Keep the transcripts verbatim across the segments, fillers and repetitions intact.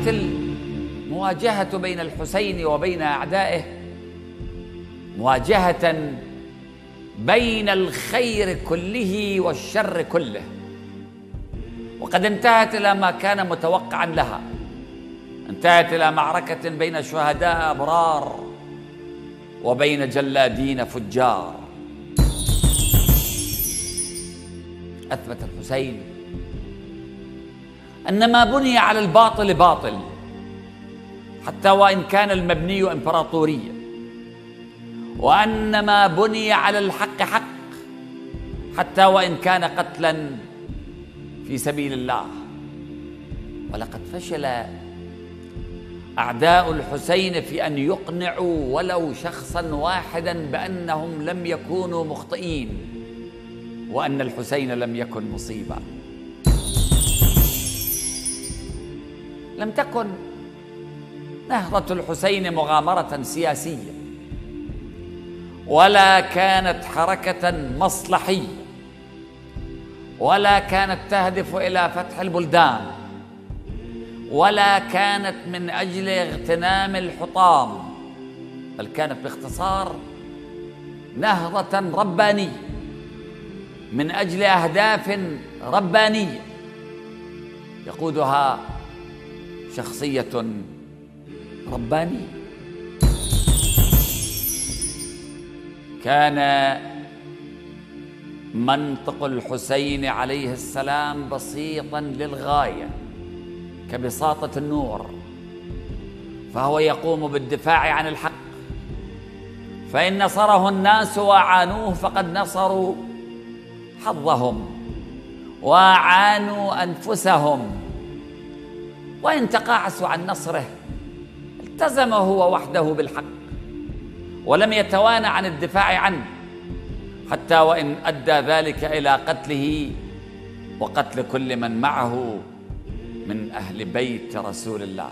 كانت المواجهة بين الحسين وبين أعدائه مواجهة بين الخير كله والشر كله، وقد انتهت إلى ما كان متوقعا لها. انتهت إلى معركة بين شهداء أبرار وبين جلادين فجار. أثبت الحسين أن ما بني على الباطل باطل، حتى وإن كان المبني إمبراطورية، وأن ما بني على الحق حق، حتى وإن كان قتلا في سبيل الله. ولقد فشل أعداء الحسين في أن يقنعوا ولو شخصا واحدا بأنهم لم يكونوا مخطئين، وأن الحسين لم يكن مصيبة. لم تكن نهضة الحسين مغامرة سياسية، ولا كانت حركة مصلحية، ولا كانت تهدف إلى فتح البلدان، ولا كانت من أجل اغتنام الحطام، بل كانت باختصار نهضة ربانية من أجل أهداف ربانية يقودها شخصية ربانية. كان منطق الحسين عليه السلام بسيطا للغاية كبساطة النور، فهو يقوم بالدفاع عن الحق، فإن نصره الناس وأعانوه فقد نصروا حظهم وأعانوا أنفسهم، وإن تقاعسوا عن نصره التزم هو وحده بالحق ولم يتوانى عن الدفاع عنه، حتى وإن أدى ذلك إلى قتله وقتل كل من معه من أهل بيت رسول الله.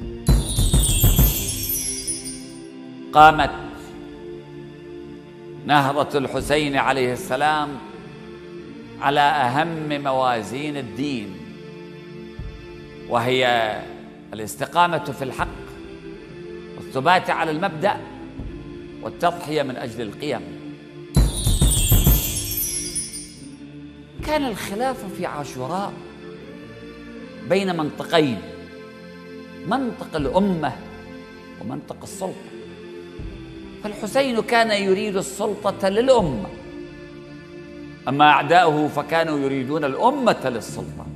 قامت نهضة الحسين عليه السلام على أهم موازين الدين، وهي الاستقامة في الحق والثبات على المبدأ والتضحية من أجل القيم. كان الخلاف في عاشوراء بين منطقين، منطق الأمة ومنطق السلطة، فالحسين كان يريد السلطة للأمة، أما أعداؤه فكانوا يريدون الأمة للسلطة.